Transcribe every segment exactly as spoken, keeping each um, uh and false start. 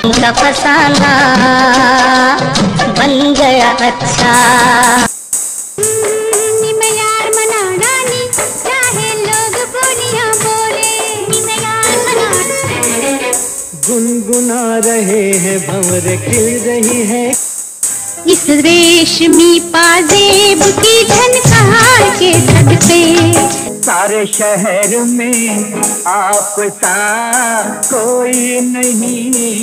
का फसाना बन गया अच्छा। यार मना डानी चाहे लोग बोलियां बोले, यार मना गुनगुना रहे हैं भंवर खिल रही है इस रेशमी पाजेब की झनकार के सदके। सारे शहर में आपसा कोई नहीं।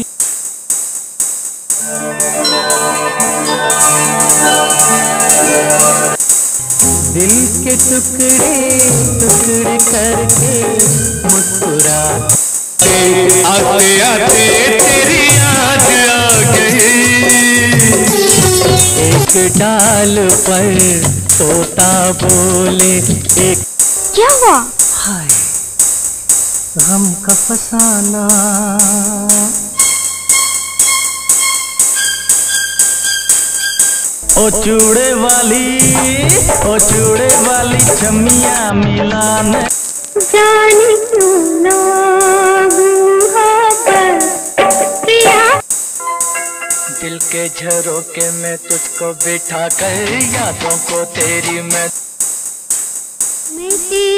दिल के टुकड़े टुकड़े करके मुस्कुरा आते आते तेरी याद आ गई। एक डाल पर तोता बोले एक क्या हुआ? हाय गम का फसाना। ओ चूड़े वाली ओ चूड़े वाली छमिया मिलान जाने क्यों लोग मुहब्बत प्रिया। दिल के झरोके में तुझको बिठा कर यादों को तेरी मैं मैं